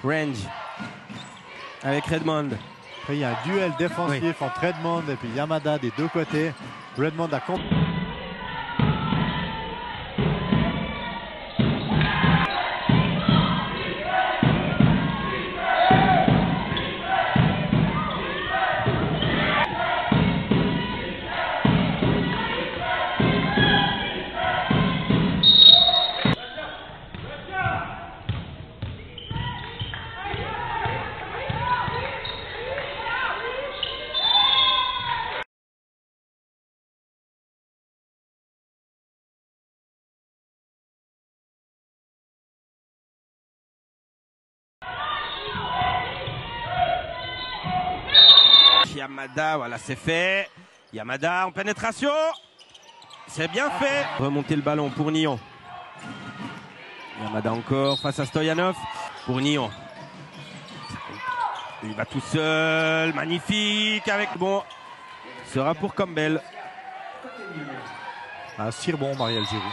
Range avec Redmond. Après, il y a un duel défensif entre Redmond et puis Yamada des deux côtés. Redmond a Yamada, voilà, c'est fait. Yamada en pénétration. C'est bien fait. Remonter le ballon pour Nyon. Yamada encore face à Stoyanov. Pour Nyon. Il va tout seul. Magnifique. Avec bon. Sera pour Campbell. un cirebon, Marielle Giroud.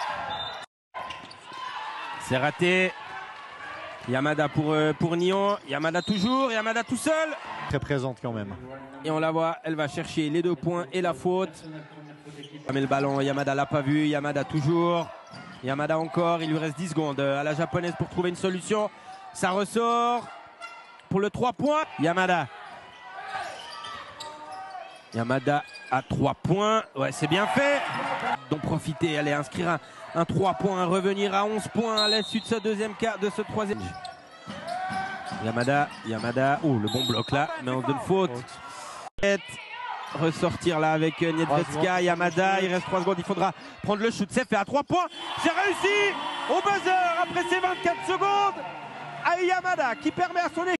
C'est raté. Yamada pour Nyon. Yamada toujours. Yamada tout seul. Très présente quand même. Et on la voit, elle va chercher les 2 points et la faute. Mais le ballon, Yamada l'a pas vu. Yamada toujours. Yamada encore. Il lui reste 10 secondes à la japonaise pour trouver une solution. Ça ressort pour le 3 points. Yamada. Yamada à 3 points. Ouais, c'est bien fait. Donc profiter, allez inscrire un 3 points, revenir à 11 points à l'issue de ce deuxième quart, de ce troisième. Yamada, oh le bon bloc là, mais on donne faute. Ressortir là avec Niedvedska, Yamada, il reste 3 secondes, il faudra prendre le shoot, c'est fait à 3 points, c'est réussi au buzzer après ces 24 secondes à Yamada qui permet à son équipe.